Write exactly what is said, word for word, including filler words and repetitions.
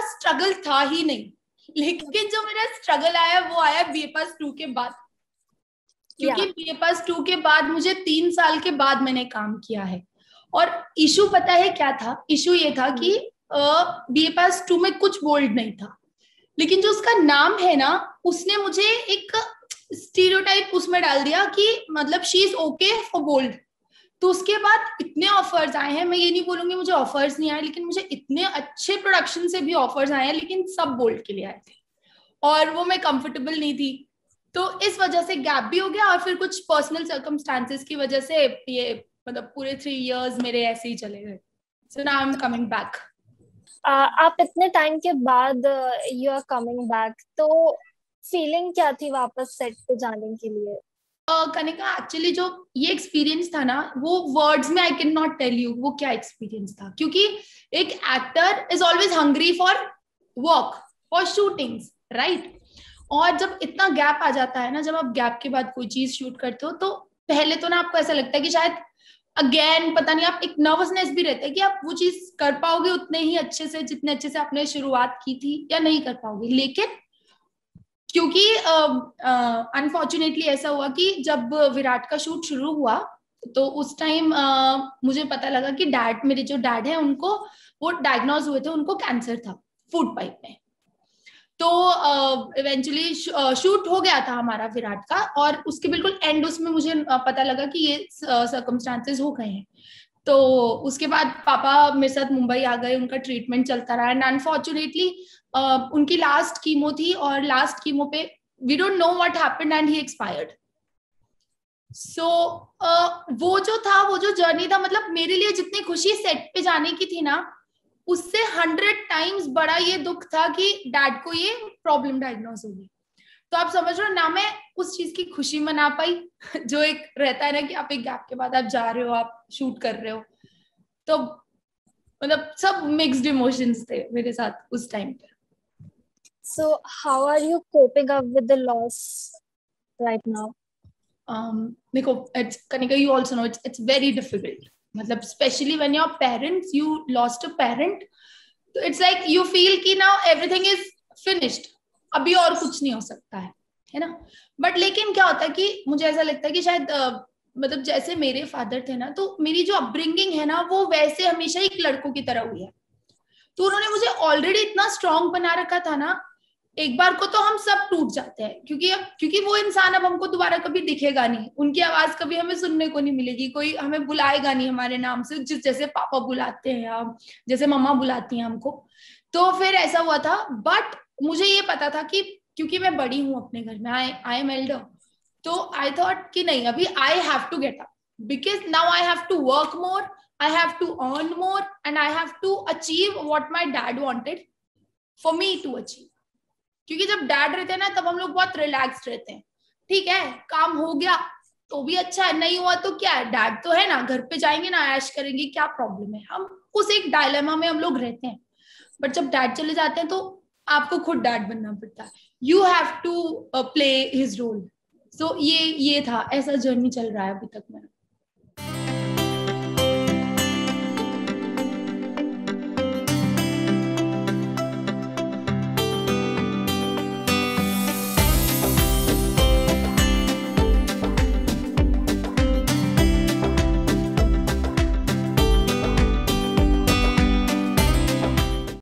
Struggle था ही नहीं, लेकिन जो मेरा स्ट्रगल आया वो आया बीए पास टू के बाद, क्योंकि बीए पास टू के बाद मुझे तीन साल के बाद मैंने काम किया है। और इशू पता है क्या था? इशू ये था कि बीए पास टू में कुछ बोल्ड नहीं था, लेकिन जो उसका नाम है ना, उसने मुझे एक स्टीरियोटाइप उसमें डाल दिया कि मतलब she is okay for bold. तो उसके बाद इतने ऑफर्स आए हैं, मैं ये नहीं बोलूंगी मुझे ऑफर्स नहीं आए, लेकिन मुझे इतने अच्छे प्रोडक्शन से भी ऑफर्स आए हैं, लेकिन सब बोल्ड के लिए आए थे और वो मैं कंफर्टेबल नहीं थी। तो इस वजह से गैप भी हो गया, और फिर कुछ पर्सनल सर्कमस्टांसेस की वजह से ये मतलब पूरे थ्री इयर्स मेरे ऐसे ही चले गए। So now I am coming back. आप इतने टाइम के बाद यू आर कमिंग बैक, तो फीलिंग क्या थी वापस सेट पे जाने के लिए? कनिका, एक्चुअली जो ये एक्सपीरियंस था ना, वो वर्ड्स में I can not tell you वो क्या एक्सपीरियंस था, क्योंकि एक actor is always hungry for work, for shootings, right? और जब इतना गैप आ जाता है ना, जब आप गैप के बाद कोई चीज शूट करते हो, तो पहले तो ना आपको ऐसा लगता है कि शायद अगेन पता नहीं, आप एक नर्वसनेस भी रहता है कि आप वो चीज कर पाओगे उतने ही अच्छे से जितने अच्छे से आपने शुरुआत की थी, या नहीं कर पाओगे। लेकिन क्योंकि अनफॉर्चुनेटली uh, uh, ऐसा हुआ कि जब विराट का शूट शुरू हुआ, तो उस टाइम uh, मुझे पता लगा कि डैड, मेरे जो डैड है, उनको वो डायग्नोज हुए थे, उनको कैंसर था फूड पाइप में। तो इवेंचुअली uh, शूट uh, हो गया था हमारा विराट का, और उसके बिल्कुल एंड उसमें मुझे uh, पता लगा कि ये सर्कमस्टांसेस हो गए हैं। तो उसके बाद पापा मेरे साथ मुंबई आ गए, उनका ट्रीटमेंट चलता रहा, एंड अनफॉर्चुनेटली uh, उनकी लास्ट कीमो थी, और लास्ट कीमो पे we don't know what happened and he expired. So वो जो था, वो जो जर्नी था, मतलब मेरे लिए जितनी खुशी सेट पे जाने की थी ना, उससे हंड्रेड टाइम्स बड़ा ये दुख था कि डैड को ये प्रॉब्लम डायग्नोज होगी। तो आप समझ रहे हो ना, मैं उस चीज की खुशी मना पाई जो एक रहता है ना कि आप एक गैप के बाद आप जा रहे हो, आप शूट कर रहे हो, तो मतलब सब मिक्स्ड इमोशंस थे मेरे साथ उस टाइम पे। So how are you coping up with the loss right now? um देखो, it's Kanika, you also know it's it's very difficult, मतलब especially when your parents, you lost a parent, तो it's like you feel कि now everything is finished, अभी और कुछ नहीं हो सकता है, है ना? बट लेकिन क्या होता है कि मुझे ऐसा लगता है कि शायद uh, मतलब जैसे मेरे फादर थे ना, तो मेरी जो अपब्रिंगिंग है ना, वो वैसे हमेशा एक लड़कों की तरह हुई है। तो उन्होंने मुझे ऑलरेडी इतना स्ट्रांग बना रखा था ना, एक बार को तो हम सब टूट जाते हैं, क्योंकि अब क्योंकि वो इंसान अब हमको दोबारा कभी दिखेगा नहीं, उनकी आवाज कभी हमें सुनने को नहीं मिलेगी, कोई हमें बुलाएगा नहीं हमारे नाम से, जिस जैसे पापा बुलाते हैं या जैसे मम्मा बुलाती हैं हमको। तो फिर ऐसा हुआ था, बट मुझे ये पता था कि क्योंकि मैं बड़ी हूँ अपने घर में, आई आई एम एल्डर, तो आई थॉट कि नहीं, अभी I have to get up, because now I have to work more, I have to earn more, and I have to achieve what my dad wanted for me to achieve. क्योंकि जब dad रहते हैं ना, तब हम लोग बहुत relaxed रहते हैं, ठीक है, काम हो गया तो भी अच्छा है, नहीं हुआ तो क्या है, डैड तो है ना, घर पे जाएंगे ना, ऐश करेंगे, क्या प्रॉब्लम है। हम उस एक डायलेमा में हम लोग रहते हैं। बट जब डैड चले जाते हैं, तो आपको खुद डैड बनना पड़ता है, you have to play his role. So ये ये था, ऐसा जर्नी चल रहा है अभी तक मेरा।